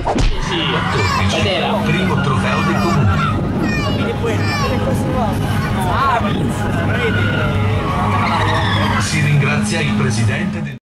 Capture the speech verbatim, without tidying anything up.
quattordici, primo trofeo dei comuni. Si ringrazia il presidente del